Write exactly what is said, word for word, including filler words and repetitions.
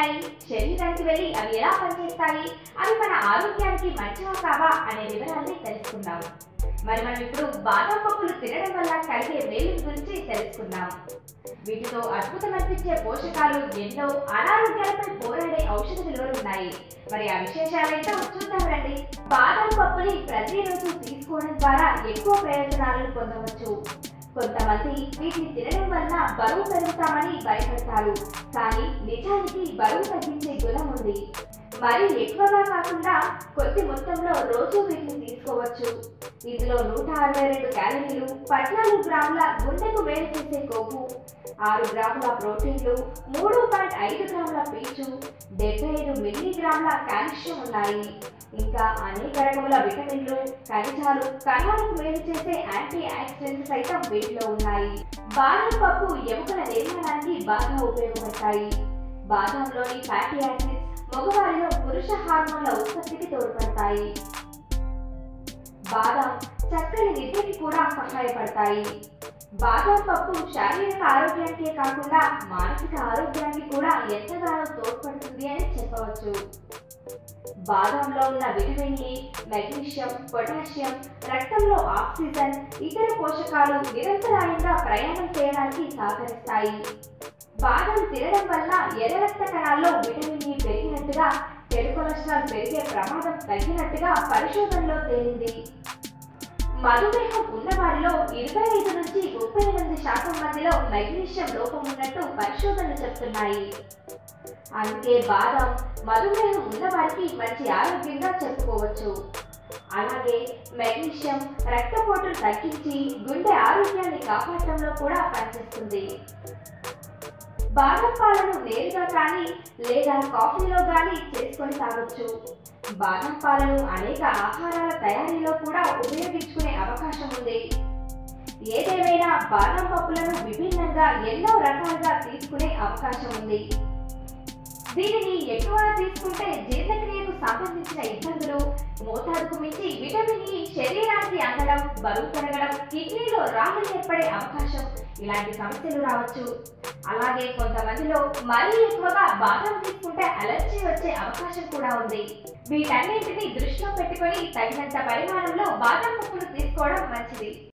ఉన్నాయి, శరీరానికి వెళ్ళి అవి ఎలా పనిచేస్తాయి, అవి మన ఆరోగ్యానికి మంచివా కావా అనే వివరాల్ని తెలుసుకుందాం. మరి మనం ఇప్పుడు బాదం పప్పులు తినడం వల్ల కలిగే మేలు గురించి తెలుసుకుందాం. వీటితో అద్భుతమనిపించే పోషకాలు ఎన్నో, అనారోగ్యాలపై పోరాడే ఔషధ విలువలు ఉన్నాయి. మరి ఆ విశేషాలేంటో చూద్దాం రండి. బాదం పప్పుని ప్రతిరోజు తీసుకోవడం ద్వారా ఎక్కువ ప్రయోజనాలను పొందవచ్చు. కొంతమంది వీటిని తినడం వల్ల బరువు పెరుగుతామని భయపడతారు, కానీ నిజానికి బరువు తగ్గించే గుణం ఉంది. మరి ఎక్కువగా కాకుండా కొద్ది మొత్తంలో రోజు వీటిని తీసుకోవచ్చు. ఇందులో నూట అరవై రెండు క్యాలరీలు, పద్నాలుగు గ్రాముల గుండెకు మేలు చేసే కొవ్వు, ఆరు గ్రాముల ప్రోటీన్లు, మూడు పాయింట్ ఐదు గ్రాముల పీచు, డెబ్బై ఐదు మిల్లీగ్రాముల కాల్షియం ఉన్నాయి. ఇంకా అనేక రకముల విటమిన్లు, ఖనిజాలు, కణాలకు మేలు చేసే యాంటీ ఆక్సిడెంట్స్ సైతం వీటిలో ఉన్నాయి. బాదం పప్పు ఎముకల నిర్మాణానికి బాగా ఉపయోగపడతాయి. బాదంలోని ఫ్యాటీ యాసిడ్స్ మగవారిలో పురుష హార్మోన్ల ఉత్పత్తికి తోడ్పడతాయి. బాదం చక్కని నిద్రకి కూడా సహాయపడతాయి. బాదం పప్పు శారీరక ఆరోగ్యానికే కాకుండా మానసిక ఆరోగ్యానికి కూడా ఎంతగానో తోడ్పడుతుంది అని చెప్పవచ్చు. బాదంలో ఉన్న విటమిన్ ఏ, మెగ్నీషియం, పొటాషియం రక్తంలో ఆక్సిజన్, ఇతర పోషకాలు నిరంతరాయంగా ప్రయాణం చేయడానికి సహకరిస్తాయి. బాదం తినడం వల్ల ఎర్ర రక్త కణాల్లో విటమిన్ ఈ పెరిగినట్టుగా, చెడు కొలెస్ట్రాల్ పెరిగే ప్రమాదం తగ్గినట్టుగా పరిశోధనలో తేలింది. మధుమేహం ఉన్నవారిలో ఇరవై ఐదు నుంచి ముప్పై ఎనిమిది శాతం మందిలో మెగ్నీషియం లోపం ఉన్నట్టు పరిశోధనలు చెప్తున్నాయి. అందుకే బాదం మధుమేహం ఉన్నవారికి మంచి ఆరోగ్యంగా చెప్పుకోవచ్చు. అలాగే మెగ్నీషియం రక్తపోటును తగ్గించి గుండె ఆరోగ్యాన్ని కాపాడటంలో కూడా పనిచేస్తుంది. బాదం పాలను నేరుగా కానీ లేదా కాఫీలో కానీ చేసుకొని తాగొచ్చు. బాదం పాలను అనేక ఆహారాల తయారీలో కూడా ఉపయోగించుకునే అవకాశం ఉంది. ఏదేమైనా బాదం పప్పులను విభిన్నంగా ఎన్నో రకాలుగా తీసుకునే అవకాశం ఉంది. దీనిని ఎక్కువగా తీసుకుంటే జీర్ణక్రియకు సంబంధించిన ఇబ్బందులు, మోతాదుకు మించి విటమిన్ ఈ శరీరానికి అందడం, బరువు పెరగడం, కిడ్నీలో రాళ్ళు ఏర్పడే అవకాశం, ఇలాంటి సమస్యలు రావచ్చు. అలాగే కొంతమందిలో మరీ ఎక్కువగా బాదం తీసుకుంటే అలర్జీ వచ్చే అవకాశం కూడా ఉంది. వీటన్నింటినీ దృష్టిలో పెట్టుకొని తగినంత పరిమాణంలో బాదం పప్పులు తీసుకోవడం మంచిది.